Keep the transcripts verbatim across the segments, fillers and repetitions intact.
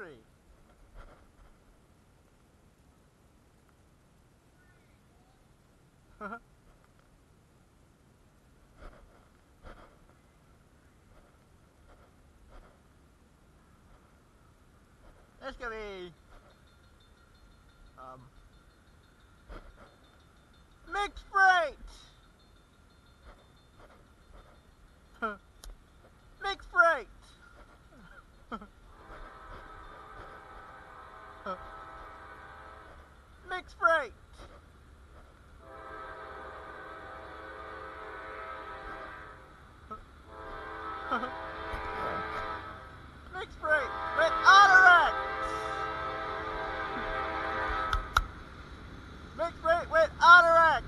three. This could be um, mixed freight. Mixed freight. Mixed freight. Mixed freight with Autoracks. Mixed freight with Autoracks.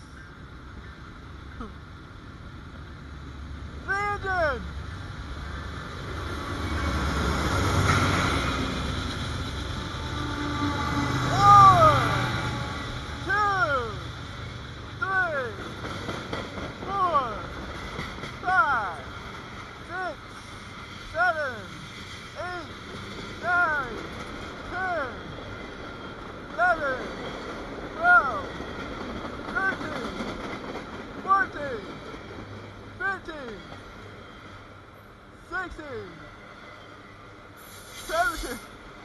The engine. Seven, eight, nine, ten, eleven, twelve, thirteen, fourteen, fifteen, sixteen, seventeen,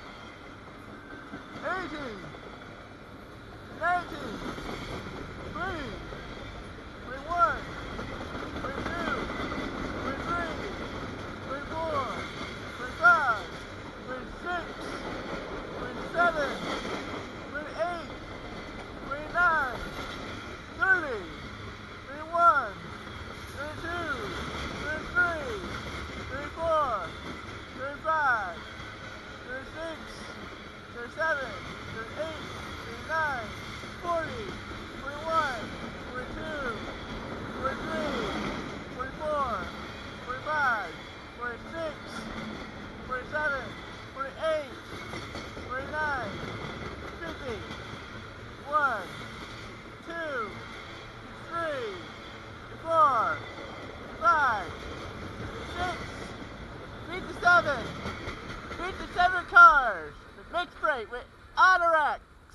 eighteen, nineteen, twenty, twenty-one, twenty-two, twenty-three, twenty-four, twenty-five, twenty-six, twenty-seven, twenty-eight, twenty-nine, thirty, thirty-one, thirty-two, thirty-three, thirty-four, thirty-five, thirty-six, thirty-seven, thirty-eight, thirty-nine, forty, forty-one, forty-two, forty-three, forty-four, forty-five, forty-six, forty-seven, forty-eight, forty-nine, fifty, one, two, three, four, five, six, fifty-seven, fifty-seven cars with mixed freight with Autoracks.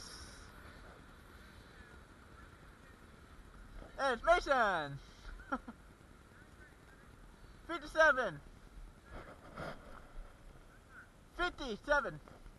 And it's Mason. fifty-seven. fifty-seven.